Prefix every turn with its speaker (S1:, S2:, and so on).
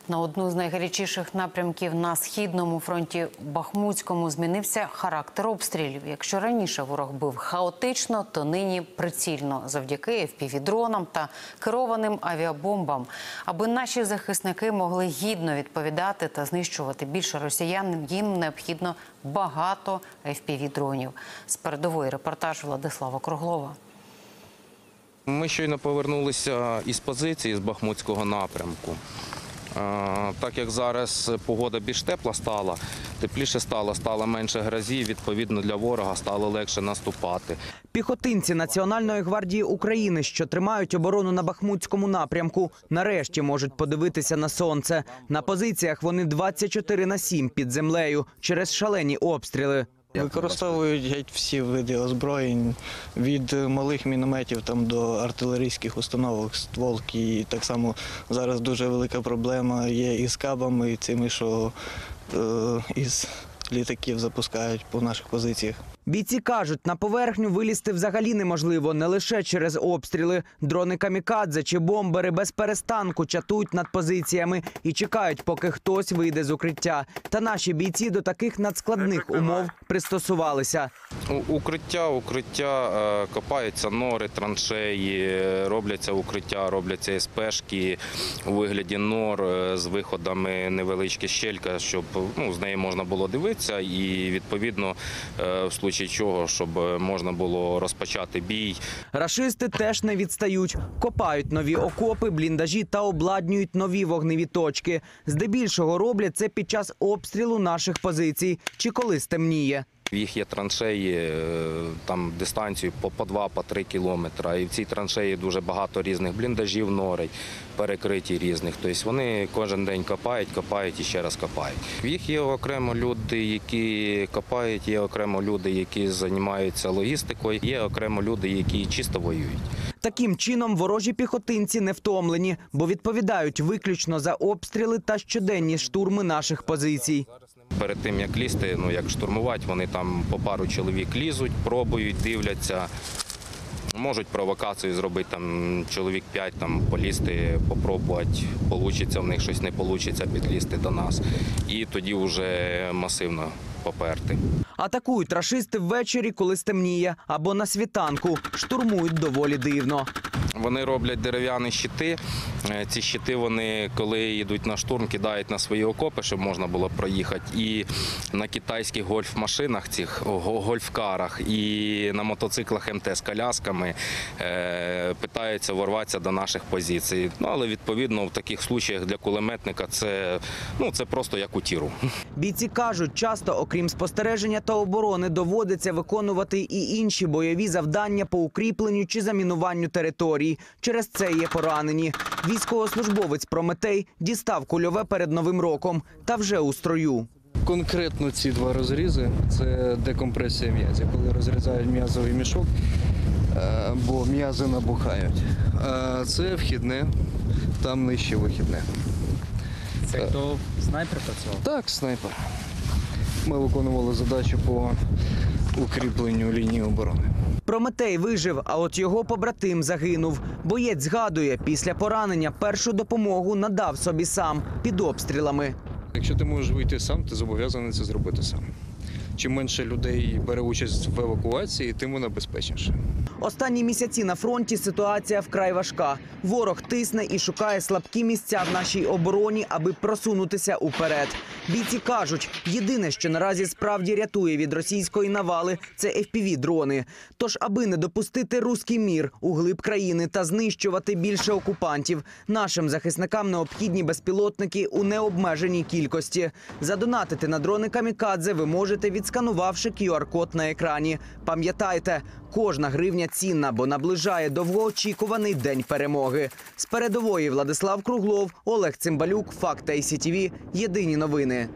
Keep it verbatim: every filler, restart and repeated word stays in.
S1: На одну з найгарячіших напрямків на Східному фронті Бахмутському змінився характер обстрілів. Якщо раніше ворог бив хаотично, то нині прицільно завдяки еф пі ві-дронам та керованим авіабомбам. Аби наші захисники могли гідно відповідати та знищувати більше росіян, їм необхідно багато еф пі ві-дронів. З передової репортаж Владислава Круглова.
S2: Ми щойно повернулися із позиції, з Бахмутського напрямку. Так як зараз погода більш тепла стала, тепліше стало, стало менше грозів, відповідно для ворога стало легше наступати.
S3: Піхотинці Національної гвардії України, що тримають оборону на Бахмутському напрямку, нарешті можуть подивитися на сонце. На позиціях вони двадцять чотири на сім під землею через шалені обстріли.
S4: Використовують геть всі види озброєнь, від малих мінометів там до артилерійських установок, стволки. І так само зараз дуже велика проблема є із кабами, і цими, що е, із літаків запускають по наших позиціях.
S3: Бійці кажуть, на поверхню вилізти взагалі неможливо, не лише через обстріли. Дрони камікадзе чи бомбери без перестанку чатують над позиціями і чекають, поки хтось вийде з укриття. Та наші бійці до таких надскладних умов пристосувалися.
S2: Укриття, укриття, копаються нори, траншеї, робляться укриття, робляться ес пешки у вигляді нор з виходами, невеличкі щелька, щоб ну, з неї можна було дивитися і відповідно в случаї чого, щоб можна було розпочати бій.
S3: Рашисти теж не відстають. Копають нові окопи, бліндажі та обладнюють нові вогневі точки. Здебільшого роблять це під час обстрілу наших позицій чи коли стемніє.
S2: Їх є траншеї, там дистанцію по два, по три кілометри. І в цій траншеї дуже багато різних бліндажів, норей, перекриті різних. Тобто вони кожен день копають, копають і ще раз копають. Їх є окремо люди, які копають, є окремо люди, які займаються логістикою, є окремо люди, які чисто воюють.
S3: Таким чином ворожі піхотинці не втомлені, бо відповідають виключно за обстріли та щоденні штурми наших позицій.
S2: Перед тим, як лізти, ну як штурмувати, вони там по пару чоловік лізуть, пробують, дивляться. Можуть провокацію зробити, там чоловік п'ять, там полізти, попробувати, вийде в них щось, не вийде підлізти до нас. І тоді вже масивно поперти.
S3: Атакують рашисти ввечері, коли стемніє, або на світанку. Штурмують доволі дивно.
S2: Вони роблять дерев'яні щити. Ці щити вони, коли йдуть на штурм, кидають на свої окопи, щоб можна було проїхати. І на китайських гольф-машинах, цих гольф-карах, і на мотоциклах ем те з колясками е, питаються ворватися до наших позицій. Ну, але відповідно в таких случаях для кулеметника це, ну, це просто як у тіру.
S3: Бійці кажуть, часто, окрім спостереження та оборони, доводиться виконувати і інші бойові завдання по укріпленню чи замінуванню території. Через це є поранені. Військовослужбовець Прометей дістав кульове перед Новим роком та вже у строю.
S5: Конкретно ці два розрізи – це декомпресія м'язів, коли розрізають м'язовий мішок, бо м'язи набухають. А це вхідне, там нижче вихідне.
S6: Це хто снайпер працював?
S5: Так, снайпер. Ми виконували задачу по укріпленню лінії оборони.
S3: Прометей вижив, а от його побратим загинув. Боєць згадує, після поранення першу допомогу надав собі сам під обстрілами.
S5: Якщо ти можеш вийти сам, ти зобов'язаний це зробити сам. Чим менше людей бере участь в евакуації, тим вона безпечніша.
S3: Останні місяці на фронті ситуація вкрай важка. Ворог тисне і шукає слабкі місця в нашій обороні, аби просунутися уперед. Бійці кажуть, єдине, що наразі справді рятує від російської навали – це еф пі ві-дрони. Тож, аби не допустити руський мір у глиб країни та знищувати більше окупантів, нашим захисникам необхідні безпілотники у необмеженій кількості. Задонатити на дрони камікадзе ви можете, відсканувавши кю ар-код на екрані. Пам'ятайте, кожна гривня цінна, бо наближає довгоочікуваний день перемоги. З передової Владислав Круглов, Олег Цимбалюк, Факт ай сі ті ві. Єдині новини.